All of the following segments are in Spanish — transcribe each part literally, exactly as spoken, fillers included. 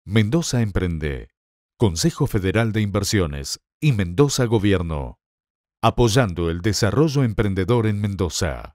Mendoza Emprende, Consejo Federal de Inversiones y Mendoza Gobierno, apoyando el desarrollo emprendedor en Mendoza.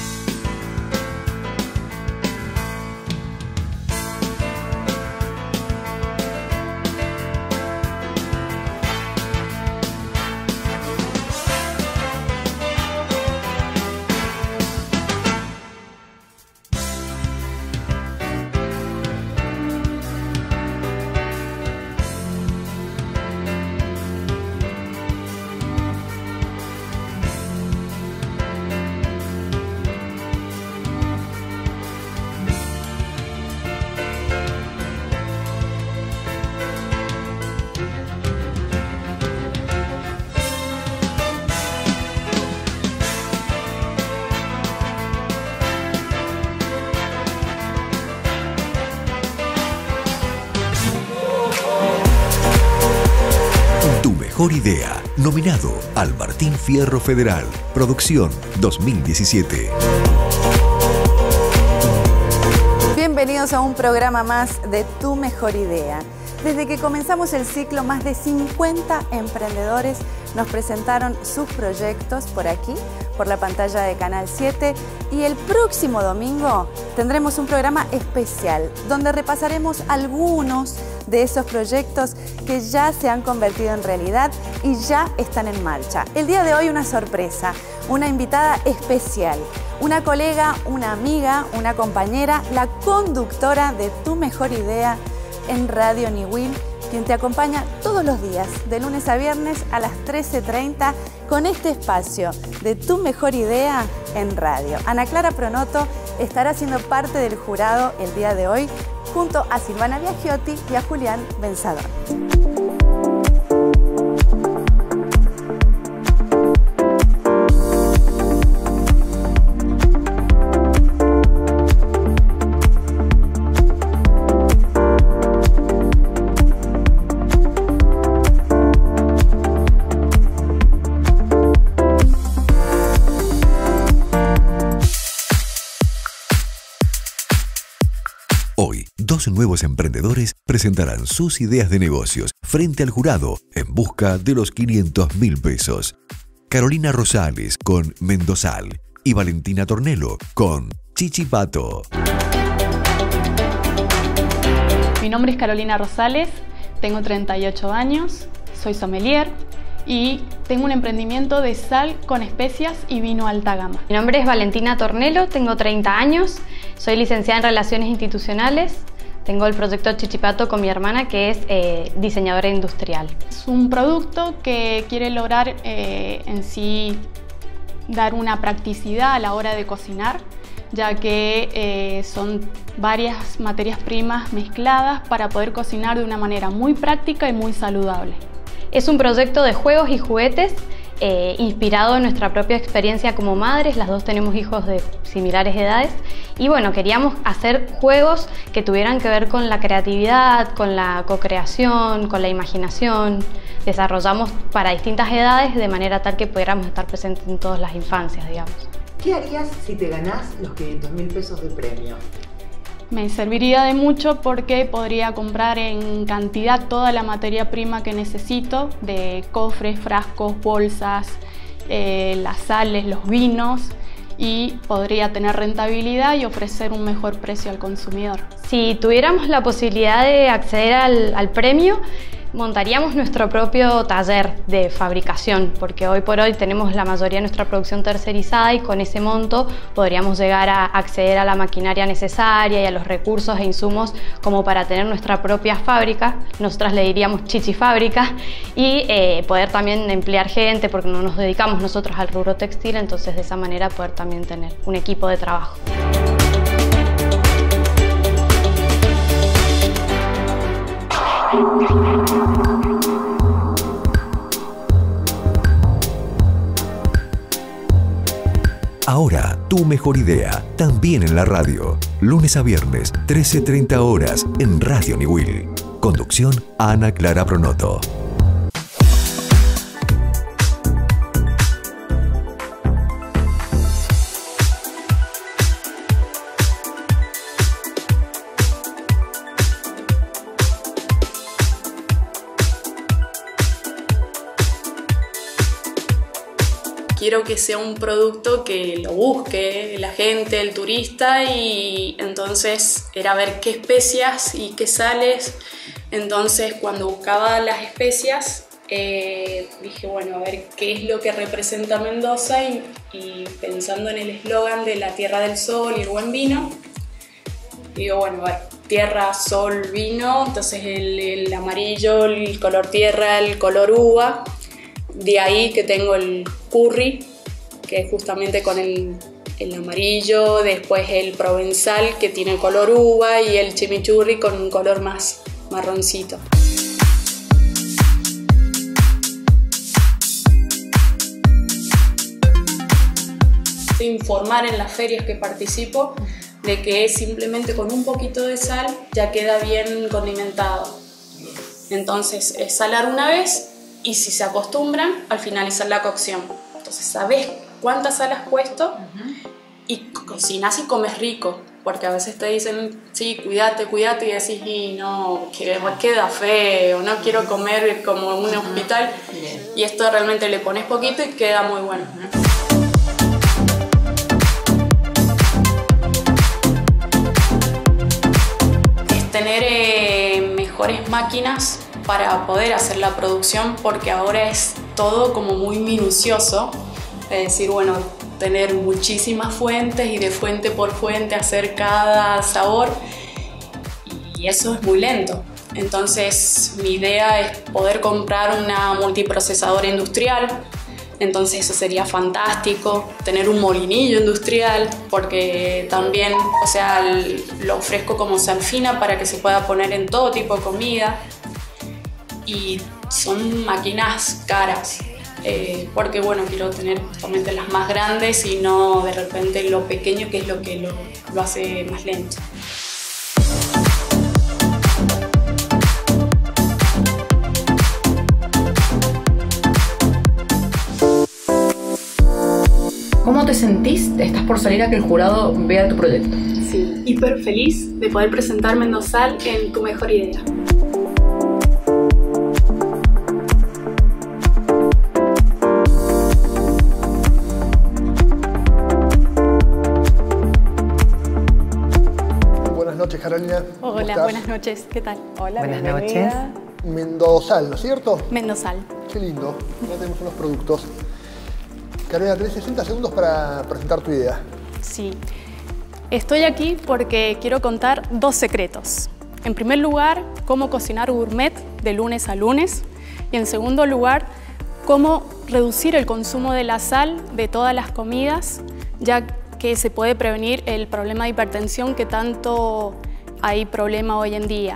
Mejor Idea, nominado al Martín Fierro Federal, producción dos mil diecisiete. Bienvenidos a un programa más de Tu Mejor Idea. Desde que comenzamos el ciclo, más de cincuenta emprendedores nos presentaron sus proyectos por aquí, por la pantalla de Canal siete, y el próximo domingo tendremos un programa especial donde repasaremos algunos de esos proyectos que ya se han convertido en realidad y ya están en marcha. El día de hoy una sorpresa, una invitada especial, una colega, una amiga, una compañera, la conductora de Tu Mejor Idea en Radio Niwil, quien te acompaña todos los días, de lunes a viernes a las trece treinta, con este espacio de Tu Mejor Idea en radio. Ana Clara Pronoto estará siendo parte del jurado el día de hoy, junto a Silvana Biagiotti y a Julián Benzadón. Hoy, dos nuevos emprendedores presentarán sus ideas de negocios frente al jurado en busca de los quinientos mil pesos. Carolina Rosales con Mendozal y Valentina Tornelo con Chichipato. Mi nombre es Carolina Rosales, tengo treinta y ocho años, soy sommelier y tengo un emprendimiento de sal con especias y vino alta gama. Mi nombre es Valentina Tornelo, tengo treinta años, soy licenciada en Relaciones Institucionales, tengo el proyecto Chichipato con mi hermana, que es eh, diseñadora industrial. Es un producto que quiere lograr eh, en sí dar una practicidad a la hora de cocinar, ya que eh, son varias materias primas mezcladas para poder cocinar de una manera muy práctica y muy saludable. Es un proyecto de juegos y juguetes eh, inspirado en nuestra propia experiencia como madres. Las dos tenemos hijos de similares edades y bueno, queríamos hacer juegos que tuvieran que ver con la creatividad, con la co-creación, con la imaginación. Desarrollamos para distintas edades de manera tal que pudiéramos estar presentes en todas las infancias, digamos. ¿Qué harías si te ganás los quinientos mil pesos de premio? Me serviría de mucho porque podría comprar en cantidad toda la materia prima que necesito, de cofres, frascos, bolsas, eh, las sales, los vinos, y podría tener rentabilidad y ofrecer un mejor precio al consumidor. Si tuviéramos la posibilidad de acceder al, al premio, montaríamos nuestro propio taller de fabricación, porque hoy por hoy tenemos la mayoría de nuestra producción tercerizada y con ese monto podríamos llegar a acceder a la maquinaria necesaria y a los recursos e insumos como para tener nuestra propia fábrica. Nosotras le diríamos chichifábrica, y eh, poder también emplear gente, porque no nos dedicamos nosotros al rubro textil, entonces de esa manera poder también tener un equipo de trabajo. Ahora, Tu Mejor Idea, también en la radio. Lunes a viernes, trece treinta horas, en Radio Niwil. Conducción, Ana Clara Pronoto. quiero que sea un producto que lo busque la gente, el turista, y entonces era ver qué especias y qué sales. Entonces cuando buscaba las especias eh, dije, bueno, a ver qué es lo que representa Mendoza, y, y pensando en el eslogan de la tierra del sol y el buen vino, digo, bueno, a ver, tierra, sol, vino, entonces el, el amarillo, el color tierra, el color uva. De ahí que tengo el curry, que es justamente con el, el amarillo, después el provenzal, que tiene color uva, y el chimichurri con un color más marroncito. Informar en las ferias que participo de que simplemente con un poquito de sal ya queda bien condimentado. Entonces es salar una vez, y si se acostumbran, al finalizar la cocción. Entonces sabes cuánta sal has puesto uh-huh. y cocinas y comes rico, porque a veces te dicen, sí, cuídate, cuídate, y decís, y no, que queda feo, no quiero comer como en un uh-huh. hospital. Bien. Y esto realmente le pones poquito y queda muy bueno. Uh-huh. Es tener eh, mejores máquinas para poder hacer la producción, porque ahora es todo como muy minucioso, es decir, bueno, tener muchísimas fuentes y de fuente por fuente hacer cada sabor, y eso es muy lento. Entonces mi idea es poder comprar una multiprocesadora industrial, entonces eso sería fantástico, tener un molinillo industrial, porque también, o sea, lo ofrezco como sal fina para que se pueda poner en todo tipo de comida. Y son máquinas caras, eh, porque bueno, quiero tener justamente las más grandes y no de repente lo pequeño, que es lo que lo, lo hace más lento. ¿Cómo te sentís? Estás por salir a que el jurado vea tu proyecto. Sí, hiper feliz de poder presentar Mendozal en Tu Mejor Idea. Buenas noches, Carolina. Hola, buenas noches. ¿Qué tal? Hola, buenas bienvenida. noches. Mendozal, ¿no es cierto? Mendozal. Qué lindo. Ya tenemos unos productos. Carolina, tenés sesenta segundos para presentar tu idea. Sí. Estoy aquí porque quiero contar dos secretos. En primer lugar, cómo cocinar gourmet de lunes a lunes. Y en segundo lugar, cómo reducir el consumo de la sal de todas las comidas, ya que se puede prevenir el problema de hipertensión que tanto hay problema hoy en día.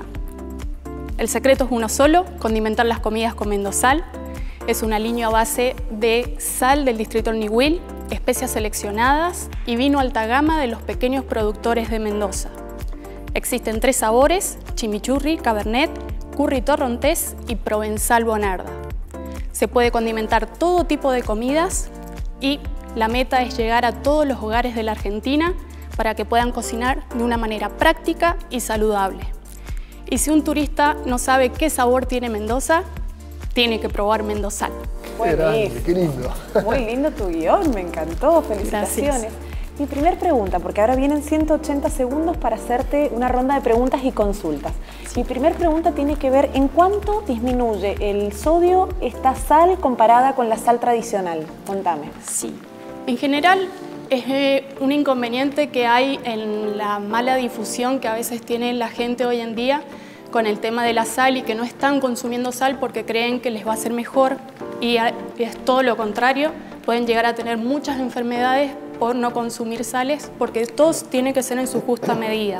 El secreto es uno solo: condimentar las comidas con Mendozal. Es una línea a base de sal del distrito Ñihuil, especias seleccionadas y vino alta gama de los pequeños productores de Mendoza. Existen tres sabores: chimichurri, cabernet, curry torrontés y provenzal bonarda. Se puede condimentar todo tipo de comidas, y la meta es llegar a todos los hogares de la Argentina para que puedan cocinar de una manera práctica y saludable. Y si un turista no sabe qué sabor tiene Mendoza, tiene que probar Mendozal. Qué grande, qué lindo. Muy lindo tu guión, me encantó, felicitaciones. Gracias. Mi primer pregunta, porque ahora vienen ciento ochenta segundos para hacerte una ronda de preguntas y consultas. Mi primer pregunta tiene que ver en cuánto disminuye el sodio esta sal comparada con la sal tradicional. Contame. Sí, en general es eh, un inconveniente que hay en la mala difusión que a veces tiene la gente hoy en día con el tema de la sal, y que no están consumiendo sal porque creen que les va a hacer mejor, y es todo lo contrario. Pueden llegar a tener muchas enfermedades por no consumir sales, porque todo tiene que ser en su justa medida.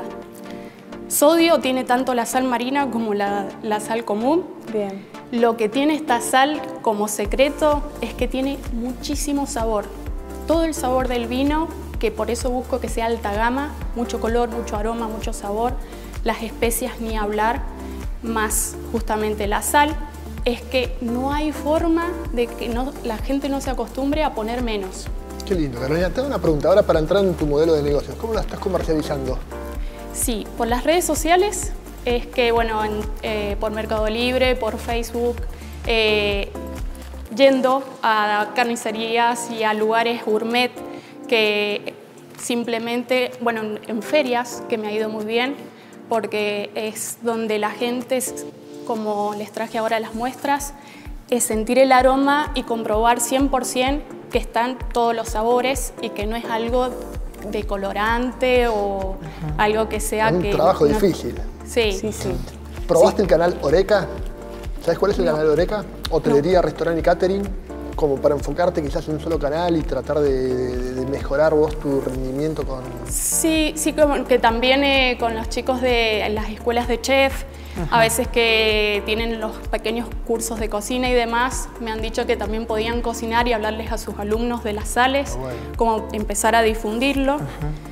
Sodio tiene tanto la sal marina como la, la sal común. Bien. Lo que tiene esta sal como secreto es que tiene muchísimo sabor. Todo el sabor del vino, que por eso busco que sea alta gama, mucho color, mucho aroma, mucho sabor. Las especias ni hablar, más justamente la sal, es que no hay forma de que no, la gente no se acostumbre a poner menos. Qué lindo, Carolina. Te hago una pregunta ahora para entrar en tu modelo de negocios. ¿Cómo la estás comercializando? Sí, por las redes sociales, es que bueno, en, eh, por Mercado Libre, por Facebook, eh, yendo a carnicerías y a lugares gourmet que simplemente, bueno, en ferias, que me ha ido muy bien, porque es donde la gente, como les traje ahora las muestras, es sentir el aroma y comprobar cien por cien que están todos los sabores y que no es algo de colorante o uh-huh. algo que sea es un que... un trabajo no, difícil. Sí. sí, sí. ¿Probaste sí. el canal Oreca? ¿Sabes cuál es el no. canal Oreca? Hotelería, no. restaurante y catering. Como para enfocarte quizás en un solo canal y tratar de, de, de mejorar vos tu rendimiento con... Sí, sí, como que también eh, con los chicos de las escuelas de chef, ajá. a veces que tienen los pequeños cursos de cocina y demás, me han dicho que también podían cocinar y hablarles a sus alumnos de las sales, oh, bueno. como empezar a difundirlo. Ajá.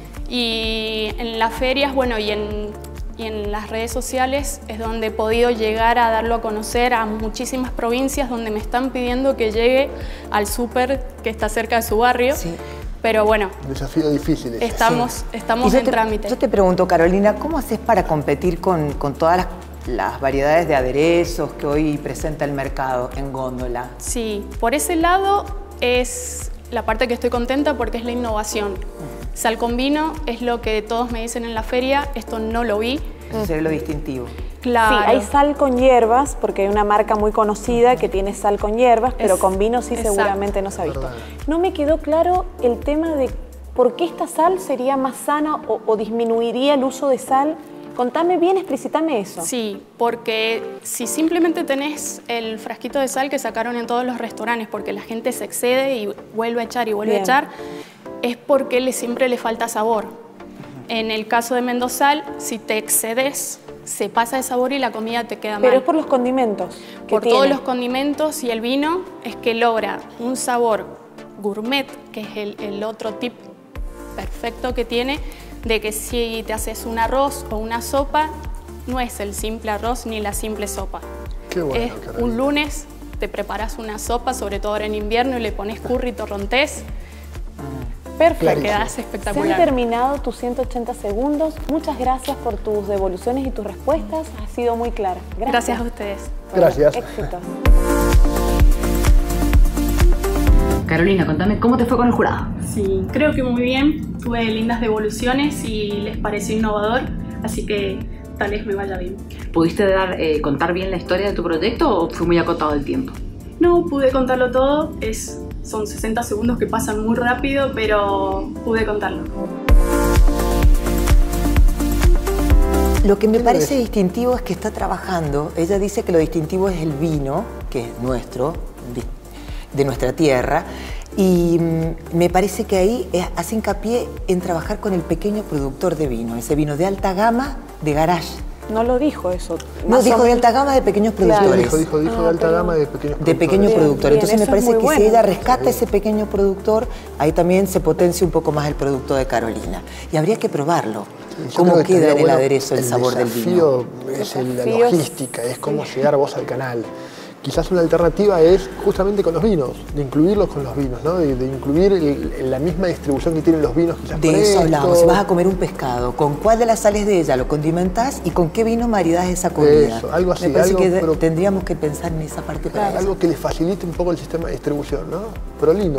Y en las ferias, bueno, y en... y en las redes sociales es donde he podido llegar a darlo a conocer a muchísimas provincias donde me están pidiendo que llegue al súper que está cerca de su barrio. Sí. Pero bueno, un desafío difícil. Estamos, sí. estamos en te, trámite. Yo te pregunto, Carolina, ¿cómo haces para competir con, con todas las, las variedades de aderezos que hoy presenta el mercado en góndola? Sí, por ese lado es la parte que estoy contenta porque es la innovación. Uh-huh. Sal con vino es lo que todos me dicen en la feria, esto no lo vi. Eso sería lo distintivo. Claro. Sí, hay sal con hierbas, porque hay una marca muy conocida que tiene sal con hierbas, pero es, con vino sí exacto. seguramente no se ha visto. Verdad. No me quedó claro el tema de por qué esta sal sería más sana o, o disminuiría el uso de sal. Contame bien, explícitame eso. Sí, porque si simplemente tenés el frasquito de sal que sacaron en todos los restaurantes, porque la gente se excede y vuelve a echar y vuelve bien. a echar, es porque le, siempre le falta sabor. En el caso de Mendozal, si te excedes, se pasa de sabor y la comida te queda mal. Pero es por los condimentos que Por tiene. todos los condimentos y el vino es que logra un sabor gourmet, que es el, el otro tip perfecto que tiene, de que si te haces un arroz o una sopa, no es el simple arroz ni la simple sopa. Qué bueno, es Carolina. Un lunes te preparas una sopa, sobre todo ahora en invierno, y le pones curry, torrontés. Perfecto. Quedas espectacular. Se han terminado tus ciento ochenta segundos. Muchas gracias por tus devoluciones y tus respuestas. Ha sido muy clara. Gracias. Gracias a ustedes. Gracias. Éxito. Carolina, contame, ¿cómo te fue con el jurado? Sí, creo que muy bien. Tuve lindas devoluciones y les pareció innovador, así que tal vez me vaya bien. ¿Pudiste dar, eh, contar bien la historia de tu proyecto o fue muy acotado el tiempo? No, pude contarlo todo. Es, son sesenta segundos que pasan muy rápido, pero pude contarlo. Lo que me parece distintivo es que está trabajando. Ella dice que lo distintivo es el vino, que es nuestro, de nuestra tierra, y me parece que ahí hace hincapié en trabajar con el pequeño productor de vino, ese vino de alta gama de garage. No lo dijo eso. No, dijo de alta gama de pequeños productores. Claro. Dijo, dijo, dijo ah, de alta gama de pequeños productores. De pequeños bien, productores. Bien, entonces me parece que bueno. Si ella rescata sí. ese pequeño productor, ahí también se potencia un poco más el producto de Carolina. Y habría que probarlo. Sí, cómo queda en el bueno aderezo el, el sabor del vino. El desafío es la logística, es cómo sí. llegar vos al canal. Quizás una alternativa es justamente con los vinos, de incluirlos con los vinos, ¿no? De, de incluir el, la misma distribución que tienen los vinos. Quizás de eso hablamos. Si vas a comer un pescado, ¿con cuál de las sales de ella lo condimentás y con qué vino maridás esa comida? Eso, algo así. Me parece algo, que pero, tendríamos que pensar en esa parte para claro, algo que le facilite un poco el sistema de distribución, ¿no? Pero lindo.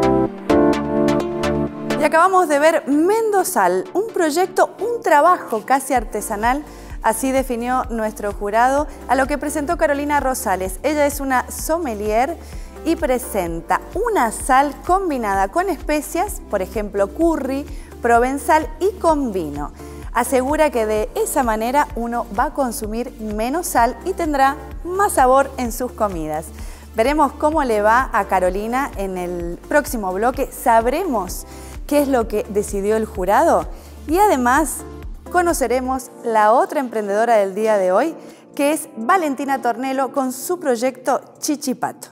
Y acabamos de ver Mendozal, un proyecto, un trabajo casi artesanal. Así definió nuestro jurado a lo que presentó Carolina Rosales. Ella es una sommelier y presenta una sal combinada con especias, por ejemplo curry, provenzal y con vino. Asegura que de esa manera uno va a consumir menos sal y tendrá más sabor en sus comidas. Veremos cómo le va a Carolina en el próximo bloque. Sabremos qué es lo que decidió el jurado y además conoceremos la otra emprendedora del día de hoy, que es Valentina Tornello con su proyecto Chichipato.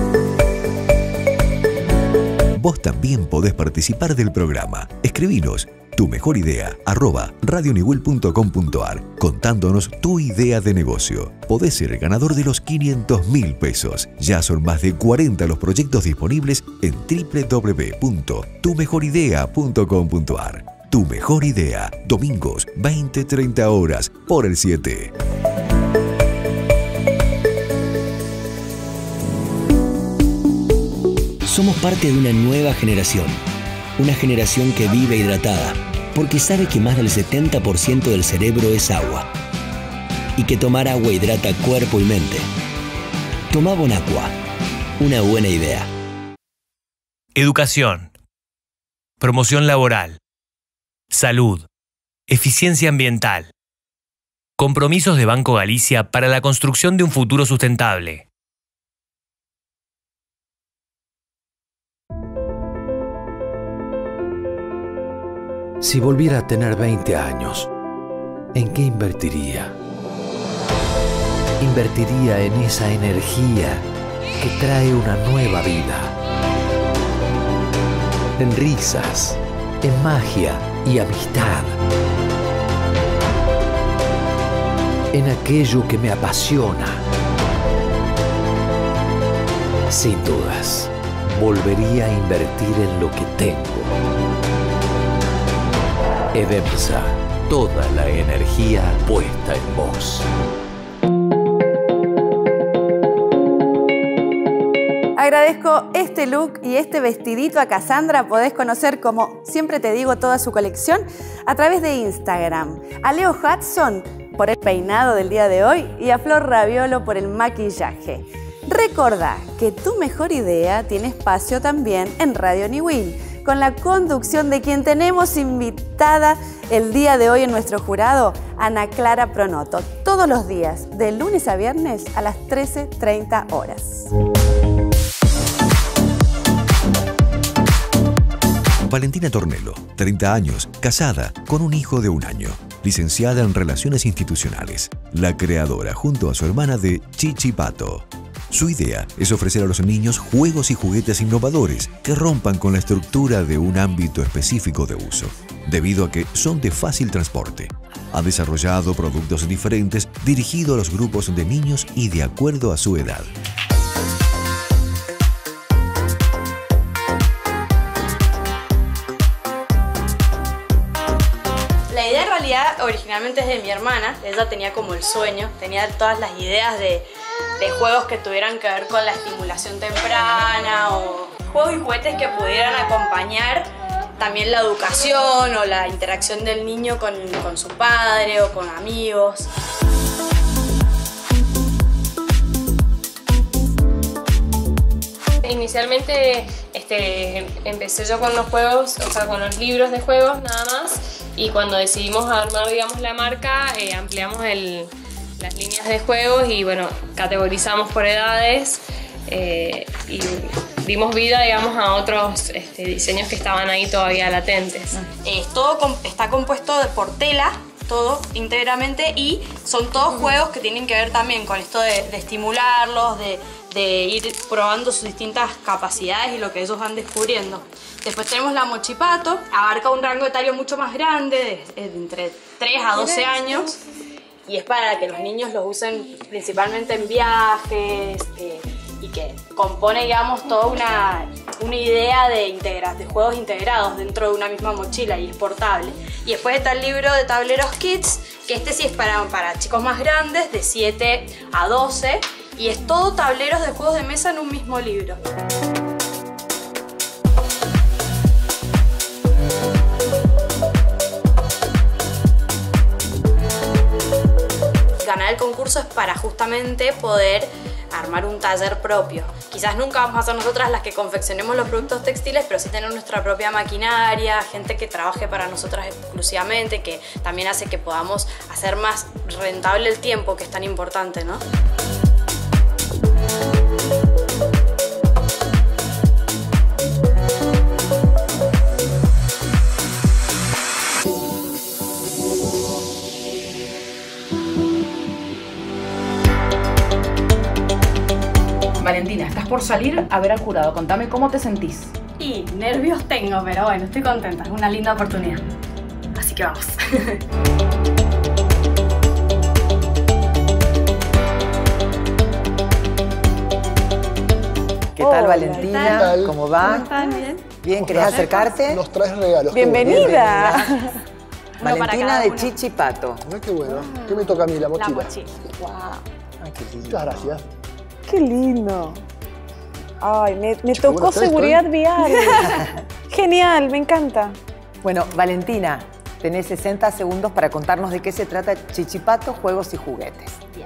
Vos también podés participar del programa. Escribinos tu mejor idea arroba radioniwil punto com punto ar contándonos tu idea de negocio. Podés ser el ganador de los quinientos mil pesos. Ya son más de cuarenta los proyectos disponibles en doble u doble u doble u punto tu mejor idea punto com punto ar. Tu mejor idea, domingos, veinte a treinta horas, por el siete. Somos parte de una nueva generación. Una generación que vive hidratada, porque sabe que más del setenta por ciento del cerebro es agua. Y que tomar agua hidrata cuerpo y mente. Toma Bonaqua. Una buena idea. Educación. Promoción laboral. Salud. Eficiencia ambiental. Compromisos de Banco Galicia para la construcción de un futuro sustentable. Si volviera a tener veinte años, ¿en qué invertiría? Invertiría en esa energía que trae una nueva vida. En risas, en magia y amistad. En aquello que me apasiona. Sin dudas, volvería a invertir en lo que tengo. Edemsa, toda la energía puesta en vos. Agradezco este look y este vestidito a Cassandra. Podés conocer, como siempre te digo, toda su colección a través de Instagram. A Leo Hudson por el peinado del día de hoy y a Flor Raviolo por el maquillaje. Recordá que tu mejor idea tiene espacio también en Radio Niwil, con la conducción de quien tenemos invitada el día de hoy en nuestro jurado, Ana Clara Pronoto, todos los días, de lunes a viernes a las trece treinta horas. Valentina Tornello, treinta años, casada, con un hijo de un año, licenciada en Relaciones Institucionales, la creadora junto a su hermana de Chichi Pato. Su idea es ofrecer a los niños juegos y juguetes innovadores que rompan con la estructura de un ámbito específico de uso, debido a que son de fácil transporte. Ha desarrollado productos diferentes dirigidos a los grupos de niños y de acuerdo a su edad. La idea en realidad originalmente es de mi hermana. Ella tenía como el sueño, tenía todas las ideas de, de juegos que tuvieran que ver con la estimulación temprana o juegos y juguetes que pudieran acompañar también la educación o la interacción del niño con, con su padre o con amigos. Inicialmente este, empecé yo con los juegos, o sea, con los libros de juegos nada más, y cuando decidimos armar, digamos, la marca, eh, ampliamos el, las líneas de juegos y, bueno, categorizamos por edades eh, y dimos vida, digamos, a otros este, diseños que estaban ahí todavía latentes. Eh, todo com está compuesto de, por tela, todo íntegramente, y son todos uh-huh. juegos que tienen que ver también con esto de, de estimularlos, de, de ir probando sus distintas capacidades y lo que ellos van descubriendo. Después tenemos la Mochipato, abarca un rango etario mucho más grande, de, de entre tres a doce años, y es para que los niños los usen principalmente en viajes, eh, y que compone, digamos, toda una, una idea de, integra de juegos integrados dentro de una misma mochila y es portable. Y después está el libro de tableros Kids, que este sí es para, para chicos más grandes, de siete a doce, y es todo tableros de juegos de mesa en un mismo libro. Ganar el concurso es para justamente poder armar un taller propio. Quizás nunca vamos a ser nosotras las que confeccionemos los productos textiles, pero sí tener nuestra propia maquinaria, gente que trabaje para nosotras exclusivamente, que también hace que podamos hacer más rentable el tiempo, que es tan importante, ¿no? Valentina, estás por salir a ver al jurado. Contame cómo te sentís. Y nervios tengo, pero bueno, estoy contenta. Es una linda oportunidad. Así que vamos. ¿Qué tal, Valentina? ¿Qué tal? ¿Cómo va? ¿Cómo están? ¿Bien? Bien, ¿querés acercarte? Nos traes regalos. Bienvenida. Valentina de Chichi Pato. Ay, qué bueno. ¿Qué me toca a mí? La mochila. La mochila. Wow. Ay, qué lindo. Muchas gracias. Qué lindo. Ay, me, me tocó seguridad vial. Genial, me encanta. Bueno, Valentina, tenés sesenta segundos para contarnos de qué se trata Chichipato, juegos y juguetes. Bien.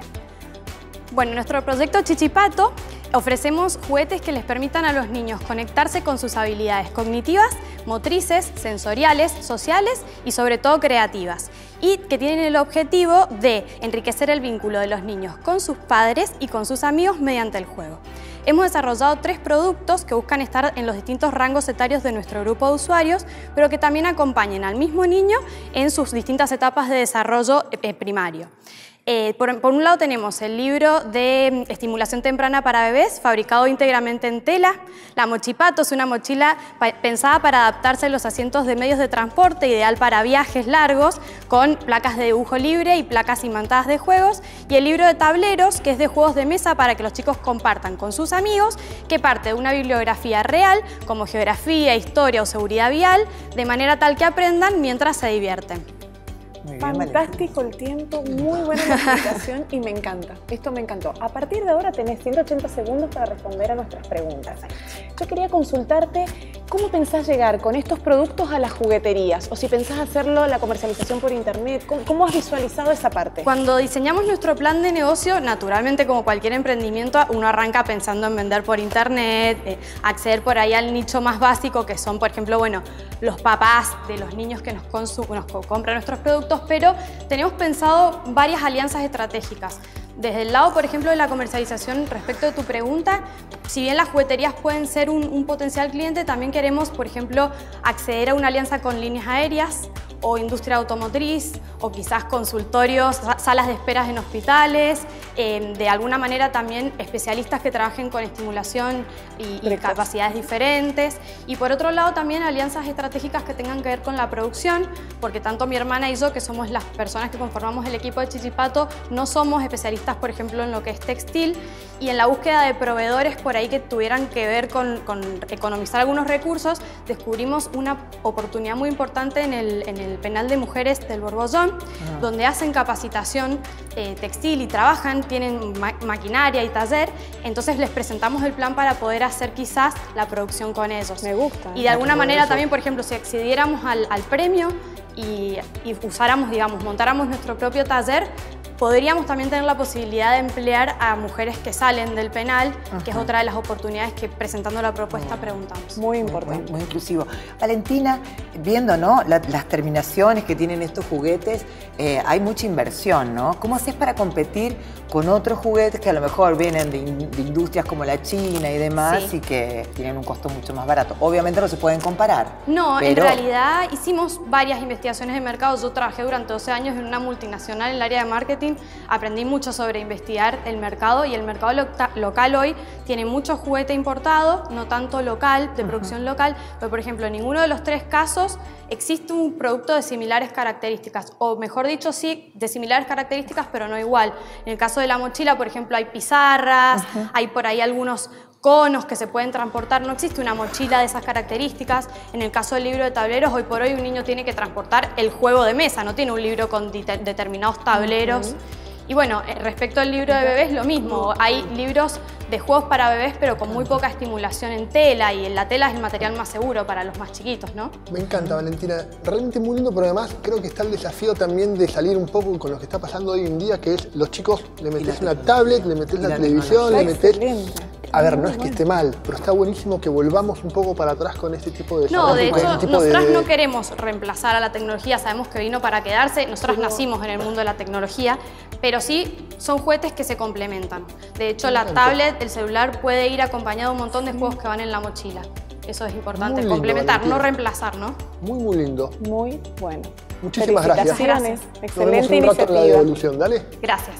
Bueno, en nuestro proyecto Chichipato ofrecemos juguetes que les permitan a los niños conectarse con sus habilidades cognitivas, motrices, sensoriales, sociales y sobre todo creativas, y que tienen el objetivo de enriquecer el vínculo de los niños con sus padres y con sus amigos mediante el juego. Hemos desarrollado tres productos que buscan estar en los distintos rangos etarios de nuestro grupo de usuarios, pero que también acompañen al mismo niño en sus distintas etapas de desarrollo eh, primario. Eh, por, por un lado tenemos el libro de estimulación temprana para bebés, fabricado íntegramente en tela. La Mochipato es una mochila pensada para adaptarse a los asientos de medios de transporte, ideal para viajes largos, con placas de dibujo libre y placas imantadas de juegos. Y el libro de tableros, que es de juegos de mesa para que los chicos compartan con sus amigos, que parte de una bibliografía real, como geografía, historia o seguridad vial, de manera tal que aprendan mientras se divierten. Muy bien, fantástico el tiempo, muy buena la explicación y me encanta. Esto me encantó. A partir de ahora tenés ciento ochenta segundos para responder a nuestras preguntas. Yo quería consultarte cómo pensás llegar con estos productos a las jugueterías o si pensás hacerlo la comercialización por internet. ¿Cómo, cómo has visualizado esa parte? Cuando diseñamos nuestro plan de negocio, naturalmente como cualquier emprendimiento, uno arranca pensando en vender por internet, eh, acceder por ahí al nicho más básico que son, por ejemplo, bueno, los papás de los niños que nos, nos compran nuestros productos, pero tenemos pensado varias alianzas estratégicas. Desde el lado, por ejemplo, de la comercialización, respecto de tu pregunta, si bien las jugueterías pueden ser un, un potencial cliente, también queremos, por ejemplo, acceder a una alianza con líneas aéreas o industria automotriz o quizás consultorios, salas de esperas en hospitales, eh, de alguna manera también especialistas que trabajen con estimulación y, y capacidades diferentes. Y por otro lado también alianzas estratégicas que tengan que ver con la producción, porque tanto mi hermana y yo, que somos las personas que conformamos el equipo de Chichipato, no somos especialistas, por ejemplo, en lo que es textil, y en la búsqueda de proveedores por ahí que tuvieran que ver con, con economizar algunos recursos, descubrimos una oportunidad muy importante en el, en el penal de mujeres del Borbollón, ah. donde hacen capacitación eh, textil y trabajan, tienen ma maquinaria y taller, entonces les presentamos el plan para poder hacer quizás la producción con ellos. Me gusta. Y de alguna manera eso. También, por ejemplo, si accediéramos al, al premio y, y usáramos, digamos, montáramos nuestro propio taller, podríamos también tener la posibilidad de emplear a mujeres que salen del penal, Ajá. que es otra de las oportunidades que presentando la propuesta preguntamos. Muy importante. Muy, muy inclusivo. Valentina, viendo ¿no? la, las terminaciones que tienen estos juguetes, eh, hay mucha inversión, ¿no? ¿Cómo haces para competir con otros juguetes que a lo mejor vienen de, in, de industrias como la China y demás sí. y que tienen un costo mucho más barato? Obviamente no se pueden comparar. No, pero... en realidad hicimos varias investigaciones de mercado. Yo trabajé durante doce años en una multinacional en el área de marketing. Aprendí mucho sobre investigar el mercado y el mercado lo local hoy tiene mucho juguete importado, no tanto local, de producción uh-huh. local, pero por ejemplo en ninguno de los tres casos existe un producto de similares características, o mejor dicho sí, de similares características pero no igual. En el caso de la mochila, por ejemplo, hay pizarras, uh-huh. hay por ahí algunos conos que se pueden transportar, no existe una mochila de esas características. En el caso del libro de tableros, hoy por hoy un niño tiene que transportar el juego de mesa, no tiene un libro con determinados tableros. Uh-huh. Y bueno, respecto al libro de bebés, lo mismo. Hay libros de juegos para bebés, pero con muy poca estimulación en tela, y la tela es el material más seguro para los más chiquitos, ¿no? Me encanta, Valentina. Realmente muy lindo, pero además creo que está el desafío también de salir un poco con lo que está pasando hoy en día, que es los chicos, le metés una tablet, le metés la, la televisión, le metés... A ver, no es que esté mal, pero está buenísimo que volvamos un poco para atrás con este tipo de... No, de hecho, este nosotras de... no queremos reemplazar a la tecnología, sabemos que vino para quedarse, nosotras pero... nacimos en el mundo de la tecnología, pero sí son juguetes que se complementan. De hecho, la tablet, el celular puede ir acompañado de un montón de juegos que van en la mochila. Eso es importante, lindo, complementar, Valentina. No reemplazar, ¿no? Muy, muy lindo. Muy bueno. Muchísimas gracias. Gracias. Excelente Nos vemos un iniciativa. rato en la devolución, dale. Gracias.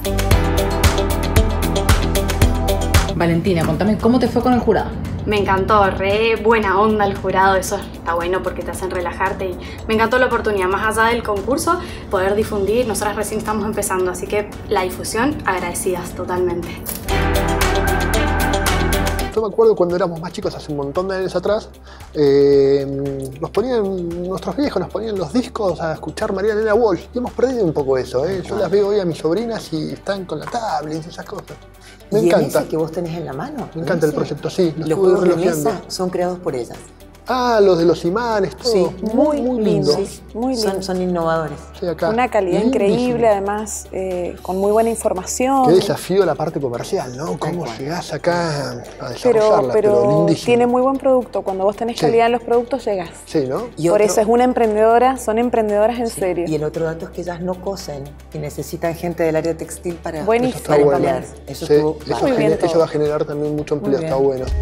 Valentina, contame cómo te fue con el jurado. Me encantó, re buena onda el jurado, eso está bueno porque te hacen relajarte y me encantó la oportunidad, más allá del concurso, poder difundir. Nosotras recién estamos empezando, así que la difusión, agradecidas totalmente. Yo me acuerdo cuando éramos más chicos, hace un montón de años atrás, Eh, nos ponían, nuestros viejos nos ponían los discos a escuchar María Elena Walsh y hemos perdido un poco eso. ¿eh? Yo las veo hoy a mis sobrinas y están con la tablet y esas cosas. Me ¿Y encanta. en ese que vos tenés en la mano? Me encanta el proyecto, sí. Los juegos de mesa son creados por ellas. Ah, los de los imanes, todo. Sí, muy, muy lindo. Sí, muy lindo. Son, son innovadores. Sí, acá. Una calidad Lindísimo. increíble, además, eh, con muy buena información. Qué desafío la parte comercial, ¿no? ¿Cómo llegás acá a desarrollarla? Pero, pero, pero lindísimo. tiene muy buen producto. Cuando vos tenés Sí. calidad en los productos, llegás. Sí, ¿no? Y Por otro- eso es una emprendedora, son emprendedoras en serio. Y el otro dato es que ellas no cosen y necesitan gente del área textil para, Buenísimo. para Eso está bueno. emplear. Eso Sí, estuvo eso, bárbaro. genera- eso va a generar también mucho empleo, Muy está bien. bueno.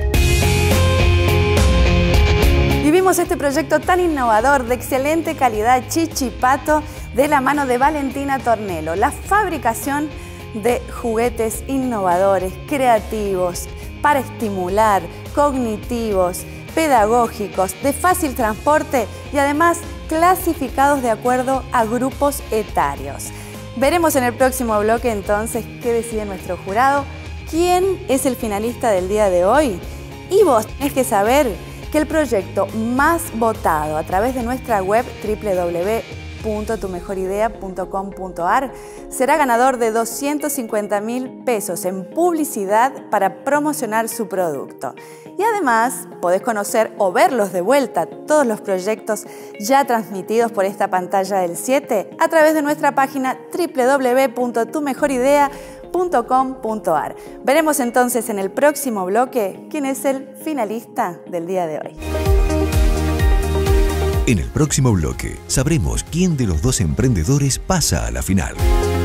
Vivimos este proyecto tan innovador de excelente calidad Chichipato de la mano de Valentina Tornello. La fabricación de juguetes innovadores, creativos, para estimular, cognitivos, pedagógicos, de fácil transporte y además clasificados de acuerdo a grupos etarios. Veremos en el próximo bloque entonces qué decide nuestro jurado, quién es el finalista del día de hoy. Y vos tenés que saber que el proyecto más votado a través de nuestra web doble u doble u doble u punto tu mejor idea punto com punto a r será ganador de doscientos cincuenta mil pesos en publicidad para promocionar su producto. Y además podés conocer o verlos de vuelta todos los proyectos ya transmitidos por esta pantalla del siete a través de nuestra página doble u doble u doble u punto tu mejor idea punto com punto a r. Veremos entonces en el próximo bloque quién es el finalista del día de hoy. En el próximo bloque sabremos quién de los dos emprendedores pasa a la final.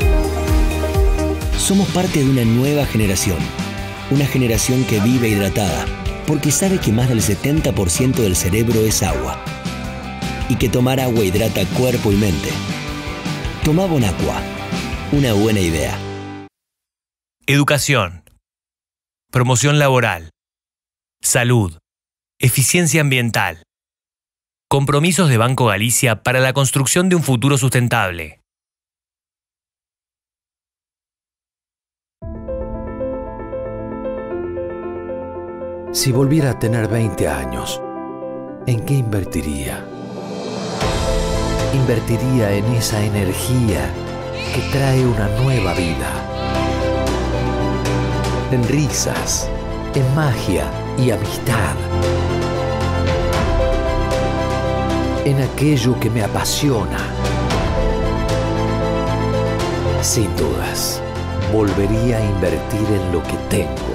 Somos parte de una nueva generación. Una generación que vive hidratada, porque sabe que más del setenta por ciento del cerebro es agua. Y que tomar agua hidrata cuerpo y mente. Toma Bonaqua. Una buena idea. Educación. Promoción laboral. Salud. Eficiencia ambiental. Compromisos de Banco Galicia para la construcción de un futuro sustentable. Si volviera a tener veinte años, ¿en qué invertiría? Invertiría en esa energía que trae una nueva vida. En risas, en magia y amistad. En aquello que me apasiona. Sin dudas, volvería a invertir en lo que tengo.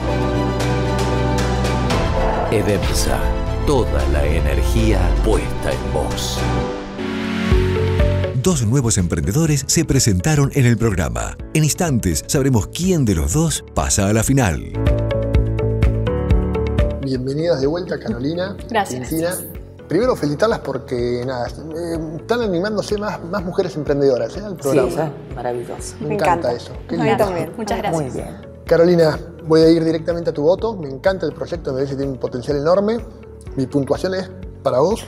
Edemsa, toda la energía puesta en vos. Dos nuevos emprendedores se presentaron en el programa. En instantes sabremos quién de los dos pasa a la final. Bienvenidas de vuelta, Carolina. Gracias. Valentina. Primero felicitarlas porque nada, eh, están animándose más, más mujeres emprendedoras ¿eh? al Sí, programa. eso es maravilloso. Me, Me encanta, encanta. eso. Qué A mí lindo. también. Muchas gracias. Muy bien. Carolina, voy a ir directamente a tu voto. Me encanta el proyecto, me parece que tiene un potencial enorme. Mi puntuación es para vos.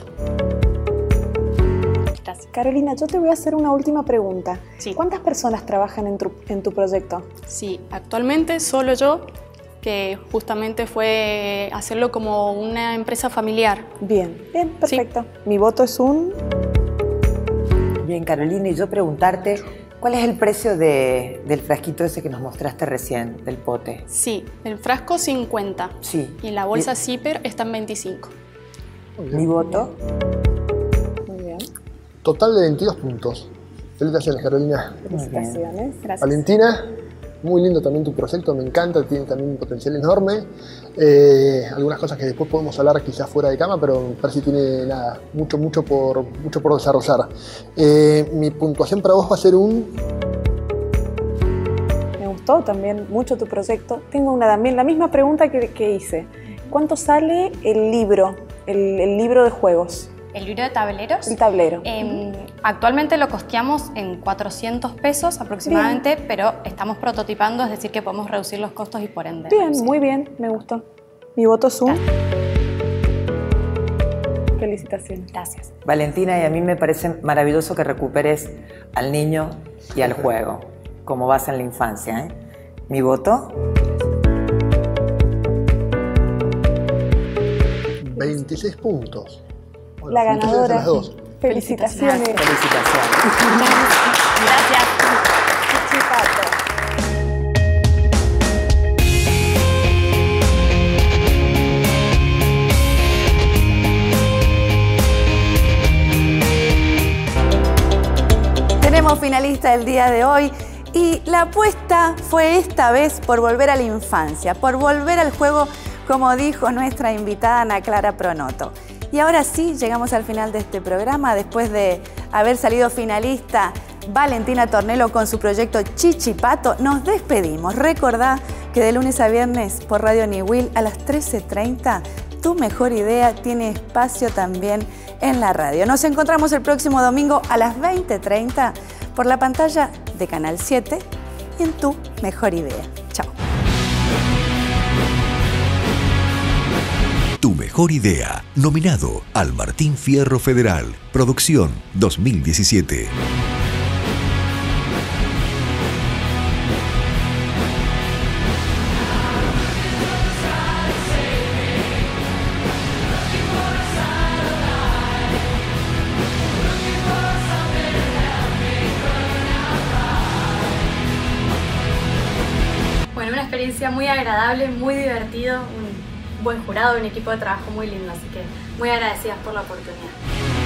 Gracias. Carolina, yo te voy a hacer una última pregunta. Sí. ¿Cuántas personas trabajan en tu, en tu proyecto? Sí, actualmente solo yo, que justamente fue hacerlo como una empresa familiar. Bien, bien, perfecto. Mi voto es un... Bien, Carolina, y yo preguntarte, ¿cuál es el precio de, del frasquito ese que nos mostraste recién, del pote? Sí, el frasco cincuenta. Sí. Y la bolsa zipper está en veinticinco. Mi voto. Muy bien. Total de veintidós puntos. Felicitaciones, Carolina. Felicitaciones. Gracias. Valentina, muy lindo también tu proyecto, me encanta, tiene también un potencial enorme. Eh, algunas cosas que después podemos hablar quizás fuera de cama, pero me parece que tiene nada, mucho, mucho por, mucho por desarrollar. Eh, mi puntuación para vos va a ser un... Me gustó también mucho tu proyecto. Tengo una también, la misma pregunta que, que hice. ¿Cuánto sale el libro, el, el libro de juegos? ¿El libro de tableros? El tablero. Eh, actualmente lo costeamos en cuatrocientos pesos aproximadamente, Bien. pero estamos prototipando, es decir, que podemos reducir los costos y por ende. Bien, reducir. muy bien, me gustó. Mi voto es un... Felicitaciones. Gracias. Valentina, y a mí me parece maravilloso que recuperes al niño y al juego, como vas en la infancia. ¿eh? Mi voto. veintiséis puntos. Bueno, la ganadora. Las dos. Felicitaciones. Felicitaciones. Gracias. Chichipato. Tenemos finalista el día de hoy y la apuesta fue esta vez por volver a la infancia, por volver al juego, como dijo nuestra invitada Ana Clara Pronoto. Y ahora sí, llegamos al final de este programa, después de haber salido finalista Valentina Tornello con su proyecto Chichipato. Nos despedimos. Recordá que de lunes a viernes por Radio Niwil a las trece treinta, Tu Mejor Idea tiene espacio también en la radio. Nos encontramos el próximo domingo a las veinte treinta por la pantalla de Canal siete y en Tu Mejor Idea. Chao. Tu Mejor Idea, nominado al Martín Fierro Federal, Producción dos mil diecisiete. Bueno, una experiencia muy agradable, muy divertido, un buen jurado, un equipo de trabajo muy lindo, así que muy agradecidas por la oportunidad.